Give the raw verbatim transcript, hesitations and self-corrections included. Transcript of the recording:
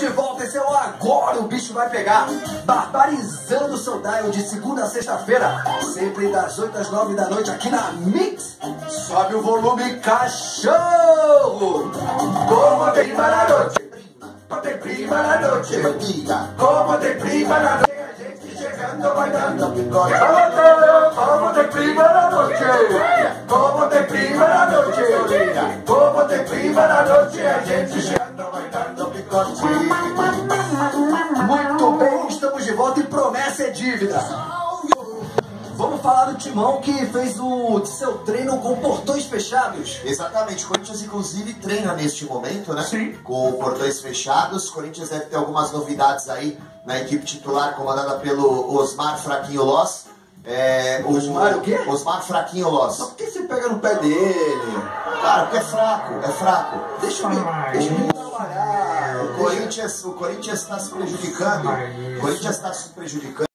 de volta, esse é o Agora o Bicho Vai Pegar, barbarizando o seu dial de segunda a sexta-feira, sempre das oito às nove da noite aqui na Mix. Sobe o volume, cachorro! Como tem prima na noite, como tem prima na noite, como tem prima na noite, a gente chegando vai dando picote. Como tem prima na noite, como tem prima na noite, como tem prima na noite, a gente chegando vai dando picote. Muito bem, estamos de volta e promessa é dívida. Vamos falar do Timão que fez o seu treino com portões fechados. Exatamente, o Corinthians inclusive treina neste momento, né? Sim. Com portões fechados. O Corinthians deve ter algumas novidades aí na equipe titular, comandada pelo Osmar Fraquinho Loss. É, o Osmar o quê? Osmar Fraquinho Loss. Por que você pega no pé dele? Cara, porque é fraco, é fraco. Deixa eu deixa eu trabalhar. O Corinthians o Corinthians está se prejudicando. O Corinthians está se prejudicando.